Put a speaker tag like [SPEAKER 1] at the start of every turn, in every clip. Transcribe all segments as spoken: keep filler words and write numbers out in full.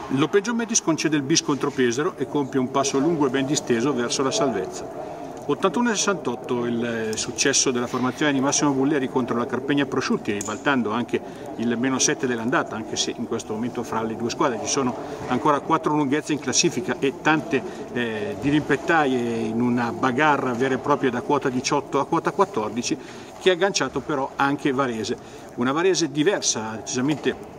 [SPEAKER 1] L'Open Gio Metis concede il bis contro Pesaro e compie un passo lungo e ben disteso verso la salvezza. ottantuno a sessantotto il successo della formazione di Massimo Bulleri contro la Carpegna Prosciutti, ribaltando anche il meno sette dell'andata, anche se in questo momento fra le due squadre ci sono ancora quattro lunghezze in classifica e tante eh, dirimpettaie in una bagarre vera e propria da quota diciotto a quota quattordici, che ha agganciato però anche Varese. Una Varese diversa, decisamente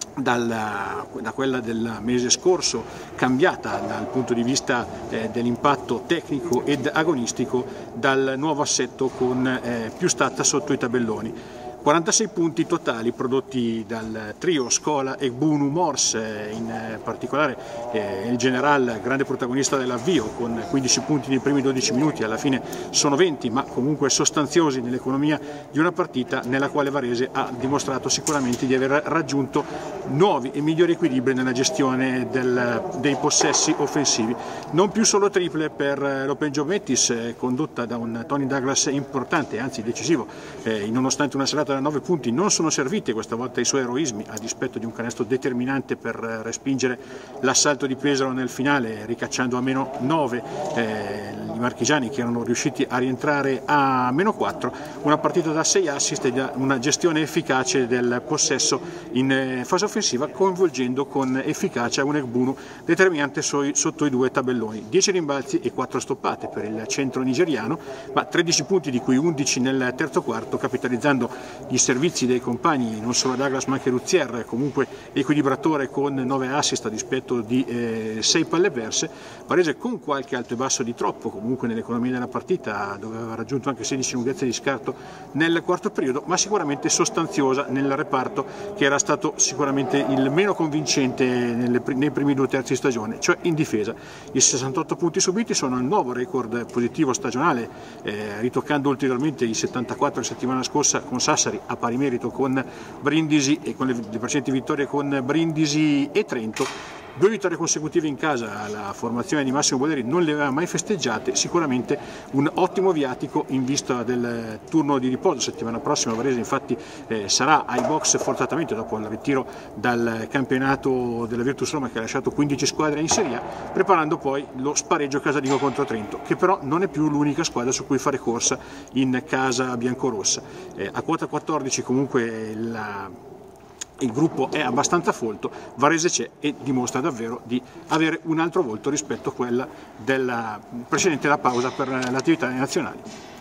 [SPEAKER 1] Dalla, da quella del mese scorso, cambiata dal punto di vista eh, dell'impatto tecnico ed agonistico dal nuovo assetto con eh, più stata sotto i tabelloni. quarantasei punti totali prodotti dal trio Scola e Bunu Mors, in particolare eh, il general grande protagonista dell'avvio con quindici punti nei primi dodici minuti, alla fine sono venti ma comunque sostanziosi nell'economia di una partita nella quale Varese ha dimostrato sicuramente di aver raggiunto nuovi e migliori equilibri nella gestione del, dei possessi offensivi. Non più solo triple per l'Open Gio Metis, eh, condotta da un Tony Douglas importante, anzi decisivo, eh, nonostante una serata da nove punti non sono serviti questa volta i suoi eroismi, a dispetto di un canestro determinante per respingere l'assalto di Pesaro nel finale, ricacciando a meno nove eh, i marchigiani, che erano riusciti a rientrare a meno quattro. Una partita da sei assist e una gestione efficace del possesso in fase offensiva, coinvolgendo con efficacia un Egbunu determinante sotto i due tabelloni. dieci rimbalzi e quattro stoppate per il centro nigeriano, ma tredici punti di cui undici nel terzo quarto, capitalizzando i servizi dei compagni, non solo Douglas ma anche Ruzier, comunque equilibratore con nove assist a dispetto di eh, sei palle perse. Varese con qualche alto e basso di troppo comunque nell'economia della partita, dove aveva raggiunto anche sedici lunghezze di scarto nel quarto periodo, ma sicuramente sostanziosa nel reparto, che era stato sicuramente il meno convincente nelle, nei primi due terzi di stagione, cioè in difesa. I sessantotto punti subiti sono il nuovo record positivo stagionale, eh, ritoccando ulteriormente i settantaquattro la settimana scorsa con Sassari, a pari merito con Brindisi e con le, le precedenti vittorie con Brindisi e Trento. Due vittorie consecutive in casa, la formazione di Massimo Bulleri non le aveva mai festeggiate, sicuramente un ottimo viatico in vista del turno di riposo. Settimana prossima Varese infatti eh, sarà ai box forzatamente dopo il ritiro dal campionato della Virtus Roma, che ha lasciato quindici squadre in Serie A, preparando poi lo spareggio casalingo contro Trento, che però non è più l'unica squadra su cui fare corsa in casa biancorossa. Eh, a quota quattordici comunque la il gruppo è abbastanza folto, Varese c'è e dimostra davvero di avere un altro volto rispetto a quella della precedente la pausa per le attività nazionali.